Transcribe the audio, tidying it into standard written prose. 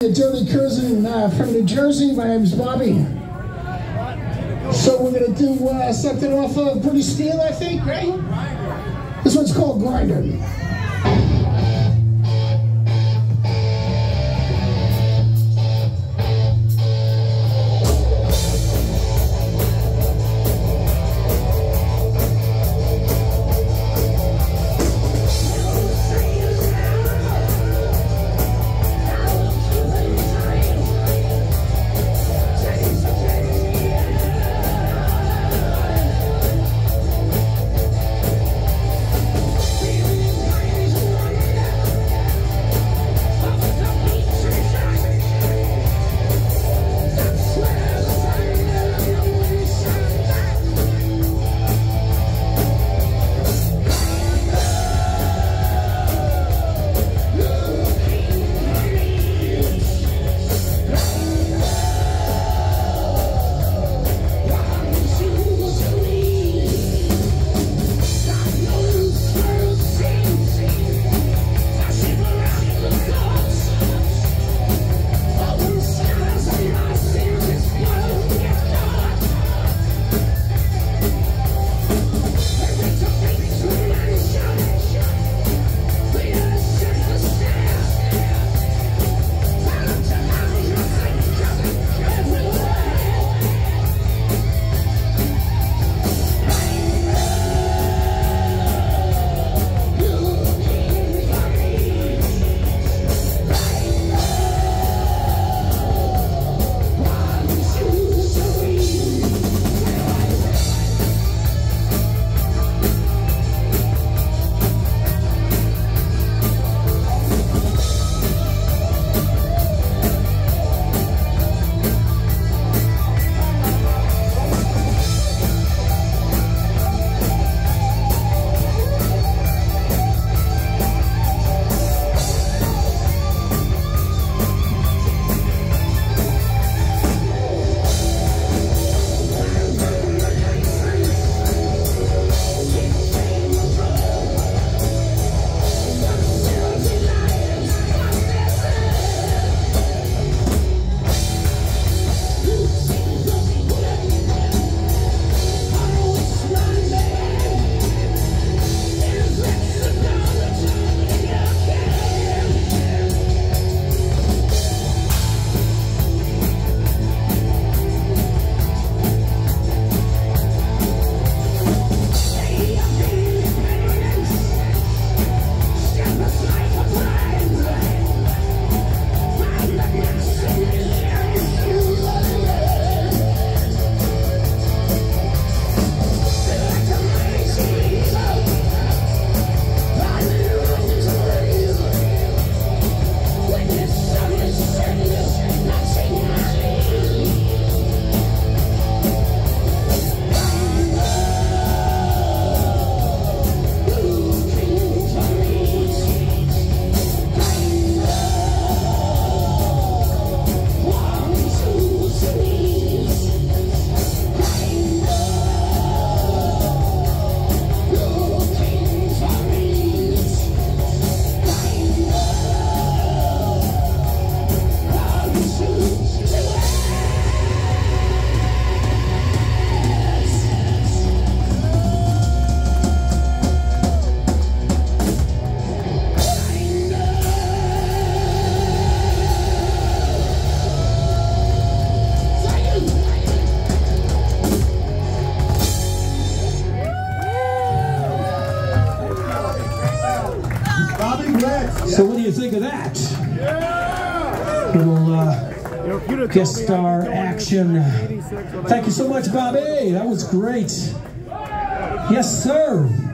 Dirty Curzon from New Jersey. My name is Bobby. So we're going to do something off of British Steel, I think, right? This one's called Grinder. Bobby Blitz. So what do you think of that? Yeah! Little guest star action. Thank you so much, Bobby. That was great. Yes, sir.